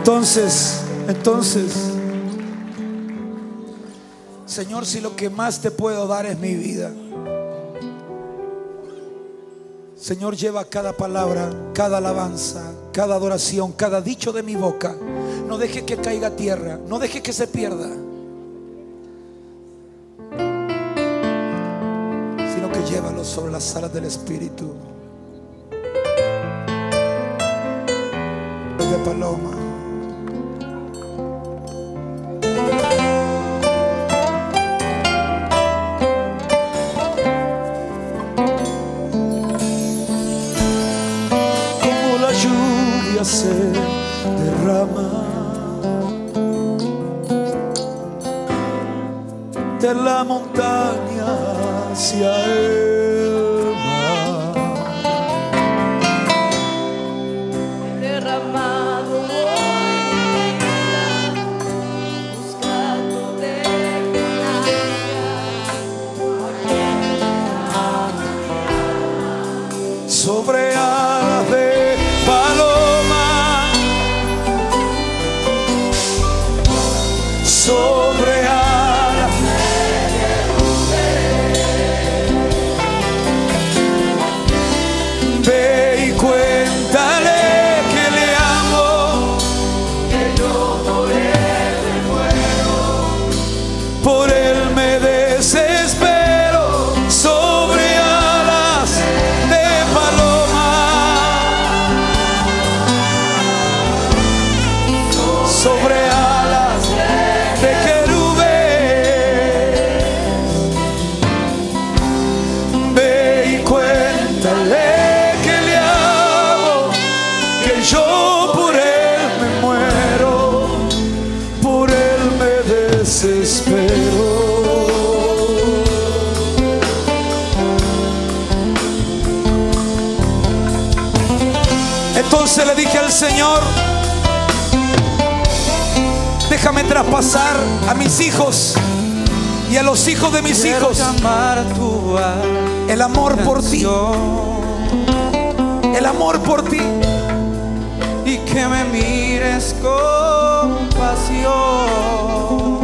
Entonces, Señor, si lo que más te puedo dar es mi vida, Señor, lleva cada palabra, cada alabanza, cada adoración, cada dicho de mi boca. No deje que caiga a tierra, no deje que se pierda, sino que llévalo sobre las alas del Espíritu. De paloma. Como la lluvia se derrama de la montaña hacia el mar, derramado buscando de gracia sobre alas de paloma, sobre alas de ve y cuéntale que le amo, que yo por él me muero, por él me desespero, sobre alas de paloma, sobre alas de querubín. Ve y cuéntale que le amo, que yo por él me muero, por él me desespero. Entonces le dije al Señor: déjame traspasar a mis hijos y a los hijos de mis hijos el amor por ti, el amor por ti, y que me mires con pasión.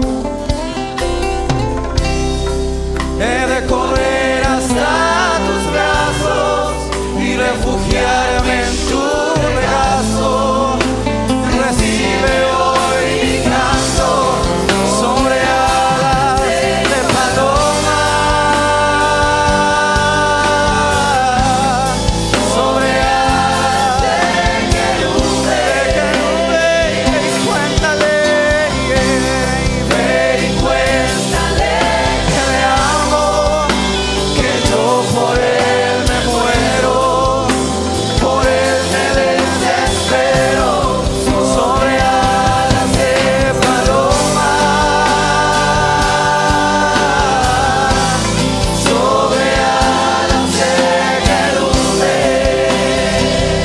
He de correr hasta tus brazos y refugiarme en tu regazo. Recibe hoy mi canto sobre alas de paloma, sobre alas de querubín. Ve y cuéntale que le amo, que yo por él me muero, por él me desespero, sobre alas de paloma, sobre alas de querubín.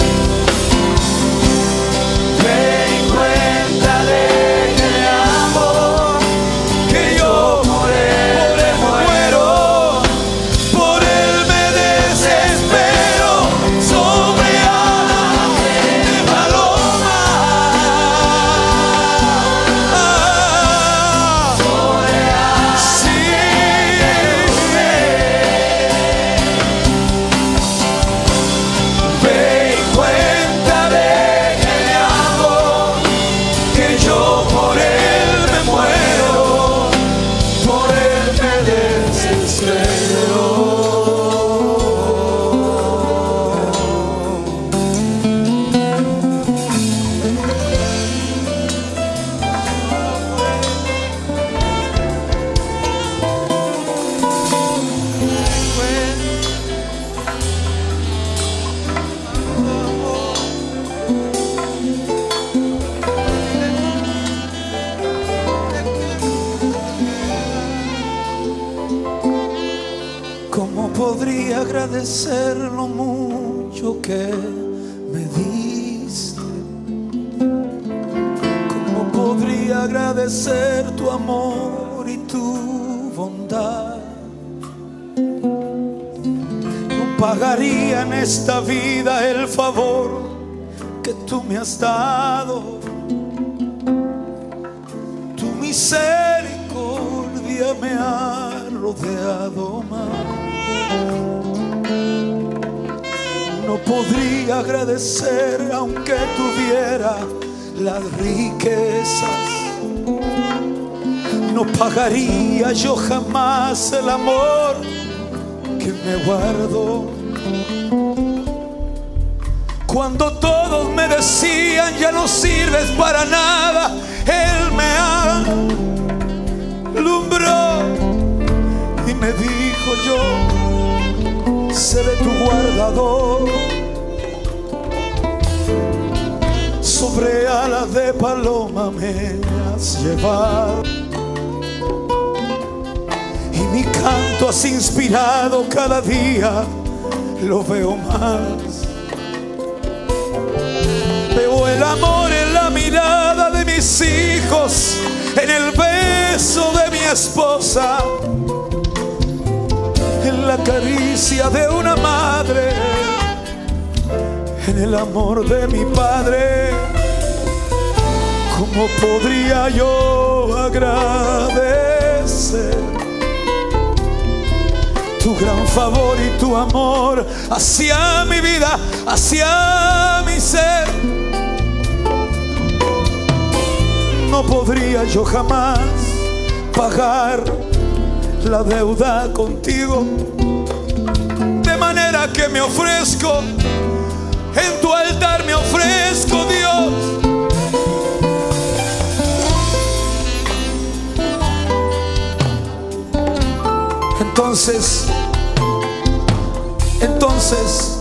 Ve y cuéntale que le amo, que yo por él me muero, por él me desespero, sobre alas de paloma, sobre alas de Ve y cuéntale que le amo, que yo por él me muero, por él me desespero. ¿cómo podría agradecer lo mucho que me diste? ¿Cómo podría agradecer tu amor y tu bondad? No pagaría en esta vida el favor que tú me has dado. misericordia me ha rodeado más. No podría agradecer aunque tuviera las riquezas. No pagaría yo jamás el amor que me guardó. Cuando todos me decían ya no sirves para nada, Él me alumbró y me dijo: yo seré tu guardador. Sobre alas de paloma me has llevado y mi canto has inspirado, cada día lo veo más. Veo el amor en la mirada de mis hijos, en el beso de mi esposa, en la caricia de una madre, en el amor de mi padre. ¿Cómo podría yo agradecer tu gran favor y tu amor hacia mi vida, hacia mi ser? No podría yo jamás pagar la deuda contigo, de manera que me ofrezco, en tu altar me ofrezco, Dios. Entonces